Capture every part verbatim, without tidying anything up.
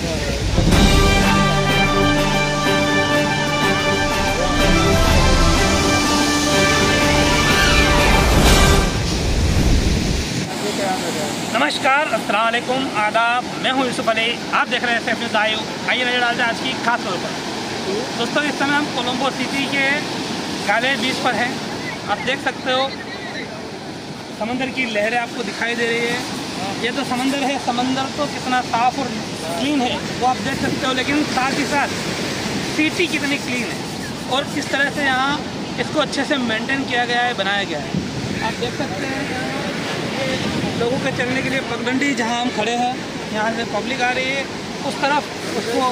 नमस्कार, अस्सलाम वालेकुम, आदाब। मैं हूं यूसुफ अली। आप देख रहे हैं सैफ न्यूज़ लाइव। आइए नजर डालते हैं आज की खास खबरों पर। दोस्तों, इस समय हम कोलंबो सिटी के काले बीच पर हैं। आप देख सकते हो समंदर की लहरें आपको दिखाई दे रही है। ये तो समंदर है, समंदर तो कितना साफ़ और क्लीन है वो आप देख सकते हो, लेकिन साथ ही साथ सिटी कितनी क्लीन है और किस तरह से यहाँ इसको अच्छे से मेंटेन किया गया है, बनाया गया है। आप देख सकते हैं लोगों के चलने के लिए पगडंडी, जहाँ हम खड़े हैं यहाँ से पब्लिक आ रही है उस तरफ, उसको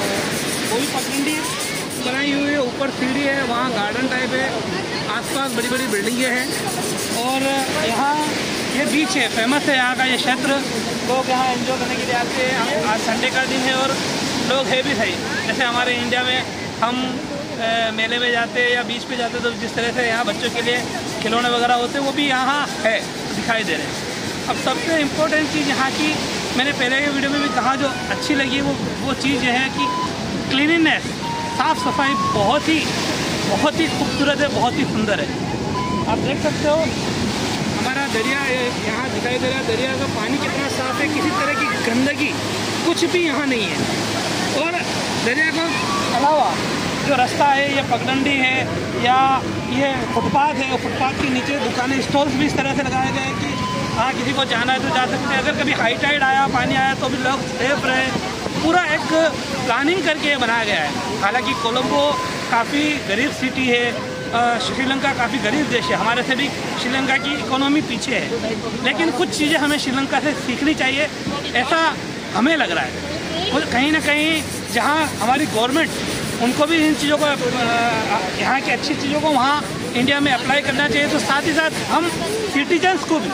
कोई पगडंडी बनाई हुई है, ऊपर सीढ़ी है, वहाँ गार्डन टाइप है, आसपास बड़ी बड़ी बिल्डिंगें हैं और यहाँ ये बीच है, फेमस है यहाँ का ये क्षेत्र। लोग यहाँ एंजॉय करने के लिए आते हैं। आज संडे का दिन है और लोग है भी सही। जैसे हमारे इंडिया में हम ए, मेले में जाते हैं या बीच पे जाते हैं तो जिस तरह से यहाँ बच्चों के लिए खिलौने वगैरह होते हैं वो भी यहाँ है, दिखाई दे रहे हैं। अब सबसे इम्पोर्टेंट चीज़ यहाँ की, मैंने पहले के वीडियो में भी कहा, जो अच्छी लगी वो वो चीज़ ये है कि क्लीनिनेस, साफ़ सफाई बहुत ही बहुत ही खूबसूरत है, बहुत ही सुंदर है। आप देख सकते हो हमारा दरिया यहाँ दिखाई दे रहा है। दरिया का पानी कितना साफ़ है, किसी तरह की गंदगी कुछ भी यहाँ नहीं है। और दरिया के अलावा जो रास्ता है, ये पगडंडी है या ये फुटपाथ है, फुटपाथ के नीचे दुकानें, स्टॉल्स भी इस तरह से लगाए गए हैं कि हाँ किसी को जाना है तो जा सकते हैं। अगर कभी हाई टाइड आया, पानी आया तो भी लोग सेफ रहे। पूरा एक प्लानिंग करके बनाया गया है। हालांकि कोलंबो काफ़ी गरीब सिटी है, श्रीलंका काफ़ी गरीब देश है, हमारे से भी श्रीलंका की इकोनॉमी पीछे है, लेकिन कुछ चीज़ें हमें श्रीलंका से सीखनी चाहिए, ऐसा हमें लग रहा है। और कहीं ना कहीं जहाँ हमारी गवर्नमेंट, उनको भी इन चीज़ों को, यहाँ की अच्छी चीज़ों को वहाँ इंडिया में अप्लाई करना चाहिए। तो साथ ही साथ हम सिटीजन्स को भी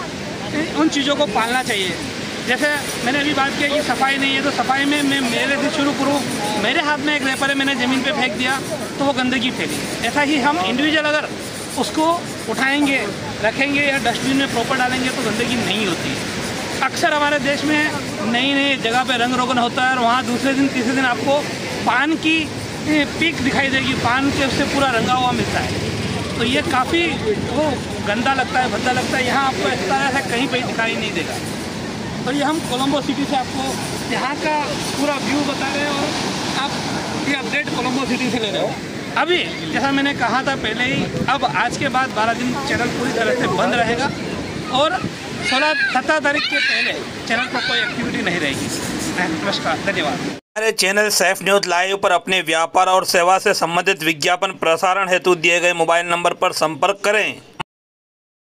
उन चीज़ों को पालना चाहिए। जैसे मैंने अभी बात किया कि सफाई नहीं है, तो सफाई में मैं मेरे से शुरू करूँ। मेरे हाथ में एक रैपर है, मैंने ज़मीन पे फेंक दिया तो वो गंदगी फैली। ऐसा ही हम इंडिविजुअल अगर उसको उठाएंगे, रखेंगे या डस्टबिन में प्रॉपर डालेंगे तो गंदगी नहीं होती। अक्सर हमारे देश में नई नई जगह पे रंग रोगन होता है और वहाँ दूसरे दिन तीसरे दिन आपको पान की पीक दिखाई देगी, पान के उससे पूरा रंगा हुआ मिलता है। तो ये काफ़ी वो गंदा लगता है, भद्दा लगता है। यहाँ आपको इस तरह से कहीं पर दिखाई नहीं देगा। तो ये हम कोलंबो सिटी से आपको यहाँ का पूरा व्यू बता रहे हैं और आप ये अपडेट कोलंबो सिटी से ले रहे हो। अभी जैसा मैंने कहा था पहले ही, अब आज के बाद बारह दिन चैनल पूरी तरह से बंद रहेगा और सोलह सत्रह तारीख के पहले चैनल पर कोई एक्टिविटी नहीं रहेगी। नमस्कार, धन्यवाद। हमारे चैनल सैफ न्यूज़ लाइव पर अपने व्यापार और सेवा से संबंधित विज्ञापन प्रसारण हेतु दिए गए मोबाइल नंबर पर संपर्क करें।